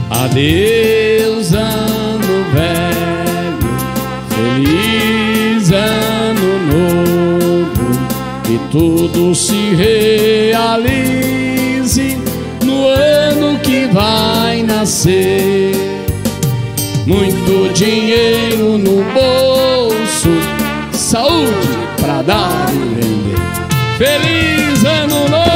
Adeus, ano velho, feliz ano novo, que tudo se realize no ano que vai nascer. Muito dinheiro no bolso, saúde pra dar e vender. Feliz ano novo!